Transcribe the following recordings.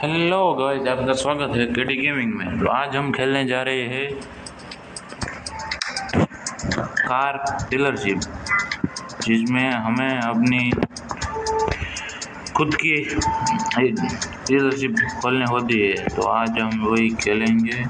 Hello guys, आपका स्वागत है केडी गेमिंग में। तो आज हम खेलने जा रहे हैं कार डीलरशिप, जिसमें हमें अपनी खुद की डीलरशिप खोलनी होती है। तो आज हम वही खेलेंगे।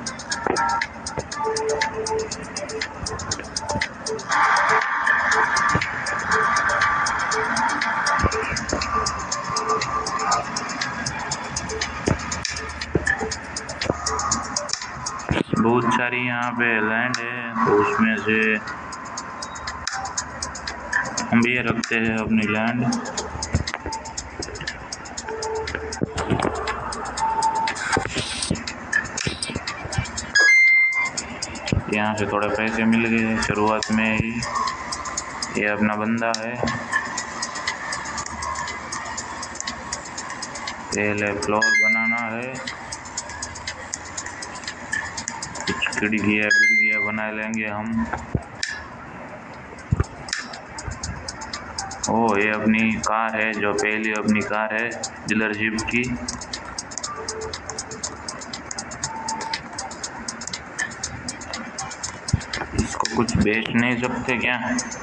बहुत सारी यहाँ पे लैंड है, तो उसमें से हम ये रखते हैं अपनी लैंड। यहाँ से थोड़े पैसे मिल गए शुरुआत में ही। ये अपना बंदा है। पहले फ्लोर बनाना है, कुछ खिड़कियाँ बना लेंगे हम। ओ, ये अपनी कार है, जो पहली अपनी कार है डीलरशिप की। इसको कुछ बेच नहीं सकते क्या?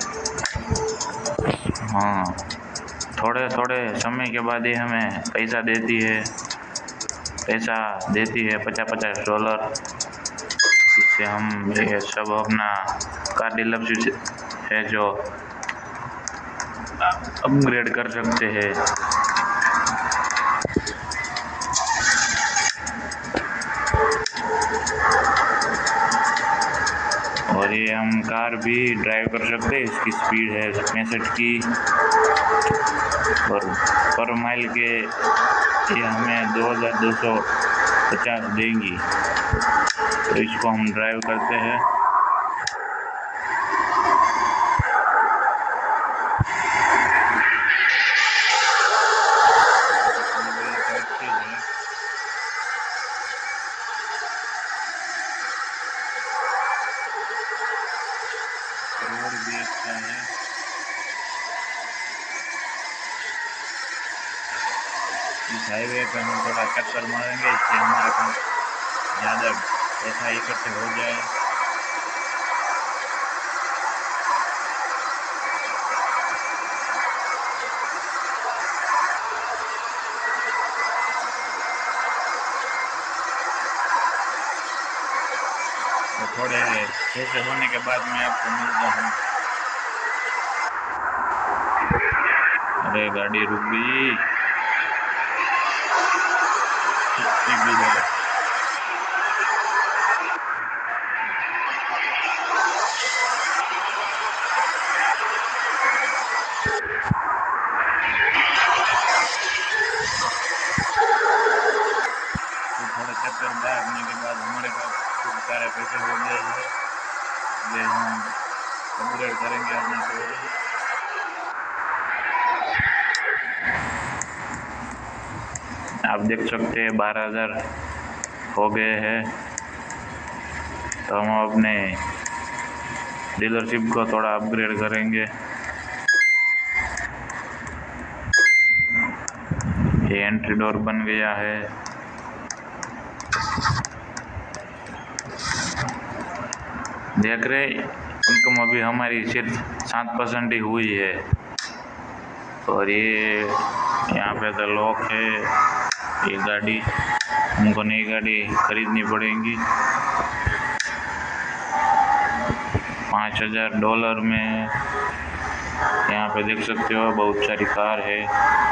हाँ, थोड़े थोड़े समय के बाद ही हमें पैसा देती है $50-50। इससे हम ये सब अपना कार डीलरशिप है जो अपग्रेड कर सकते हैं। और ये हम कार भी ड्राइव कर सकते हैं। इसकी स्पीड है 65 की, और पर माइल के ये हमें 2250 देंगी। तो इसको हम ड्राइव करते हैं। रोड भी अच्छा है। इस हाईवे पे हम थोड़ा चक्कर मारेंगे, इससे हमारे पास ज़्यादा पैसा इकट्ठे हो जाए। तो थोड़े पैसे होने के बाद मैं आपको मिलता हूँ। अरे गाड़ी रुक गई। भी है। तो थोड़ा चक्कर मारने के बाद हमारे पास खूब सारे पैसे हो गए हैं। ये हम अपग्रेड करेंगे अपना शोरूम। आप देख सकते हैं 12,000 हो गए हैं। तो हम अपने डीलरशिप को थोड़ा अपग्रेड करेंगे। ये एंट्री डोर बन गया है। देख रहे, इनकम अभी हमारी सिर्फ 7% ही हुई है। और ये यहाँ पे तो लॉक है। ये गाड़ी हमको नई गाड़ी खरीदनी पड़ेगी $5,000 में। यहाँ पे देख सकते हो बहुत सारी कार है।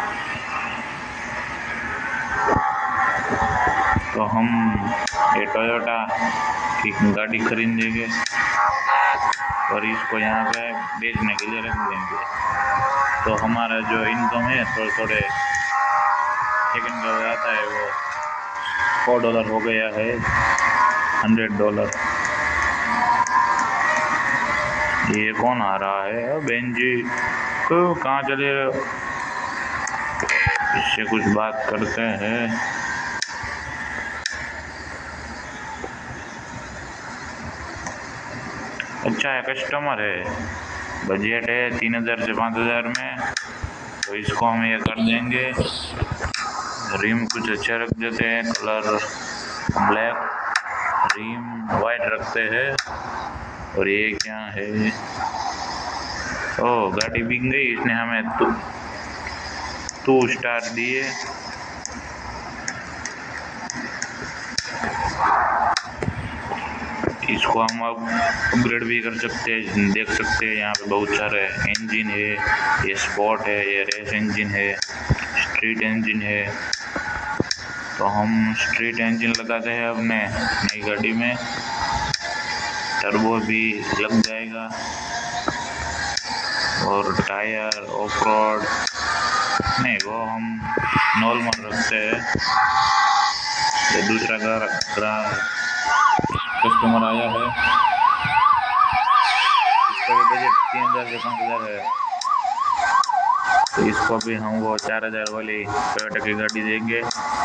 तो हम ये टोयोटा की गाड़ी खरीदेंगे और इसको यहाँ पे बेचने के लिए रख देंगे। तो हमारा जो इनकम है थोड़े थोड़े सेकंड का आता है, वो $4 हो गया है, $100। ये कौन आ रहा है? बहन जी, तो कहाँ चले? इससे कुछ बात करते हैं। अच्छा है, कस्टमर है। बजट है 3,000 से 5,000 में, तो इसको हम ये कर देंगे। रिम कुछ अच्छा रख देते हैं, कलर ब्लैक, रिम वाइट रखते हैं। और ये क्या है, ओ गाड़ी बिक गई, इसने हमें 2 स्टार दिए। इसको हम अब अपग्रेड भी कर सकते हैं, देख सकते हैं यहाँ पे बहुत सारे इंजन है, ये स्पोर्ट है, ये रेस इंजन है, स्ट्रीट इंजन है। तो हम स्ट्रीट इंजन लगाते हैं अपने नई गाड़ी में, टर्बो भी लग जाएगा। और टायर ऑफ रोड नहीं, वो हम नॉर्मल रखते हैं। ये दूसरा कस्टमर आया है, इसका भी बजट 3000 से 5000 है, तो इसको भी हम वो 4000 वाली टोयोटा की गाड़ी देंगे।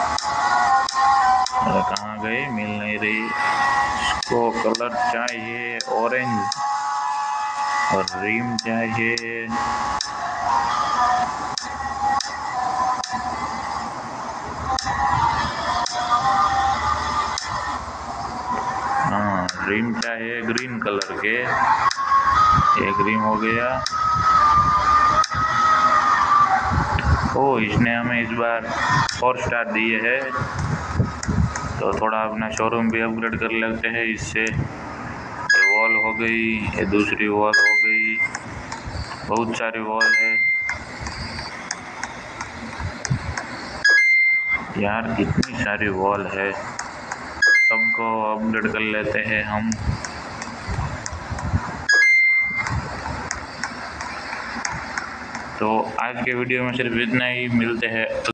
कहाँ गई, मिल नहीं रही। इसको कलर चाहिए ऑरेंज और रिम चाहिए रिम चाहिए ग्रीन कलर के। एक रिम हो गया। ओ इसने हमें इस बार 4 स्टार दिए है, तो थोड़ा अपना शोरूम भी अपग्रेड कर लेते हैं इससे। वॉल हो गई, ये दूसरी वॉल हो गई, बहुत सारे वॉल है यार, इतनी सारी वॉल है, सबको अपग्रेड कर लेते हैं हम। तो आज के वीडियो में सिर्फ इतना ही, मिलते हैं।